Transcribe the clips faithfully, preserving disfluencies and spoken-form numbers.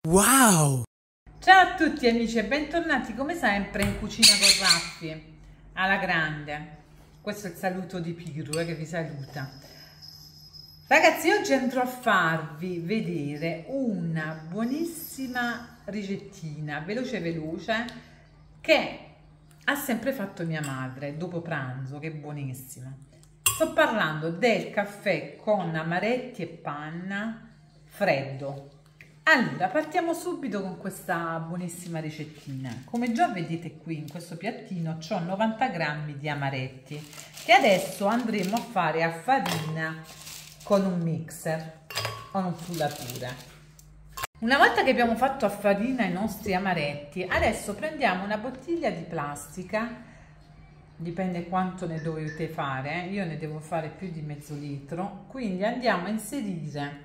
Wow! Ciao a tutti amici e bentornati come sempre in Cucina con Raffi, alla grande. Questo è il saluto di Piru eh, che vi saluta. Ragazzi, oggi andrò a farvi vedere una buonissima ricettina, veloce veloce, che ha sempre fatto mia madre dopo pranzo, che è buonissima. Sto parlando del caffè con amaretti e panna freddo. Allora, partiamo subito con questa buonissima ricettina. Come già vedete qui in questo piattino ho novanta grammi di amaretti che adesso andremo a fare a farina con un mixer o un frullatore. Una volta che abbiamo fatto a farina i nostri amaretti, adesso prendiamo una bottiglia di plastica, dipende quanto ne dovete fare, io ne devo fare più di mezzo litro, quindi andiamo a inserire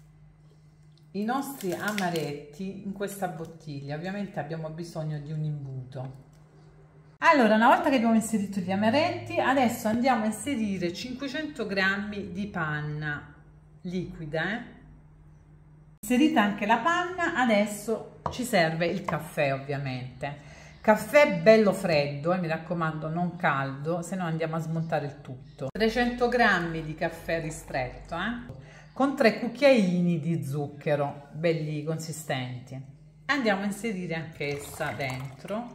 i nostri amaretti in questa bottiglia. Ovviamente abbiamo bisogno di un imbuto. Allora, una volta che abbiamo inserito gli amaretti, adesso andiamo a inserire cinquecento grammi di panna liquida. Eh? Inserita anche la panna, adesso ci serve il caffè, ovviamente. Caffè bello freddo, eh, mi raccomando, non caldo, se no andiamo a smontare il tutto. trecento grammi di caffè ristretto, eh? Con tre cucchiaini di zucchero, belli consistenti. Andiamo a inserire anch'essa dentro.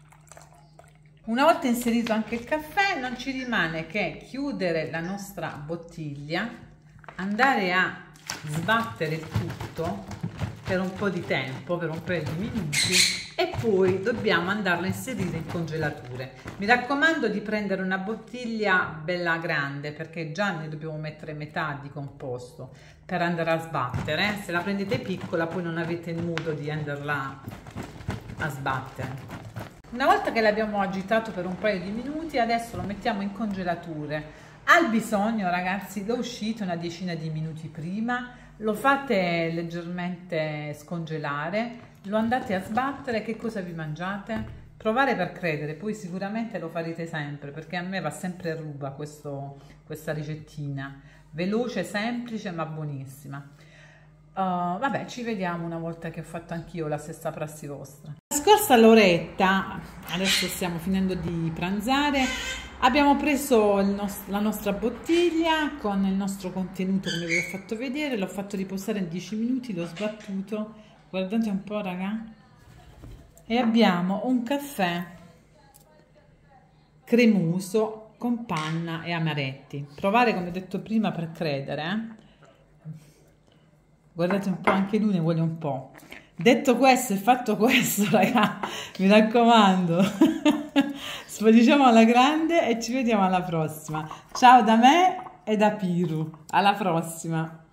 Una volta inserito anche il caffè, non ci rimane che chiudere la nostra bottiglia, andare a sbattere il tutto per un po' di tempo, per un paio di minuti, e poi dobbiamo andarlo a inserire in congelatore. Mi raccomando di prendere una bottiglia bella grande, perché già ne dobbiamo mettere metà di composto per andare a sbattere. Se la prendete piccola poi non avete il modo di andarla a sbattere. Una volta che l'abbiamo agitato per un paio di minuti, adesso lo mettiamo in congelatore. Al bisogno, ragazzi, lo uscite una decina di minuti prima, lo fate leggermente scongelare, lo andate a sbattere. Che cosa vi mangiate? Provare per credere, poi sicuramente lo farete sempre, perché a me va sempre a ruba questo, questa ricettina, veloce, semplice ma buonissima. Uh, vabbè, ci vediamo una volta che ho fatto anch'io la stessa prassi vostra. La scorsa l'oretta, adesso stiamo finendo di pranzare, abbiamo preso il nost- la nostra bottiglia con il nostro contenuto come vi ho fatto vedere, l'ho fatto riposare in dieci minuti, l'ho sbattuto, guardate un po' raga, e abbiamo un caffè cremoso con panna e amaretti. Provare come ho detto prima per credere, eh? Guardate un po', anche lui ne vuole un po'. Detto questo e fatto questo, raga, mi raccomando, diciamo alla grande e ci vediamo alla prossima. Ciao da me e da Piru, alla prossima.